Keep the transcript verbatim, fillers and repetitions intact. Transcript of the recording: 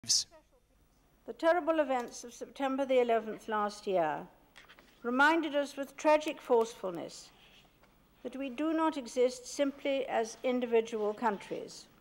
The terrible events of September the eleventh last year reminded us with tragic forcefulness that we do not exist simply as individual countries.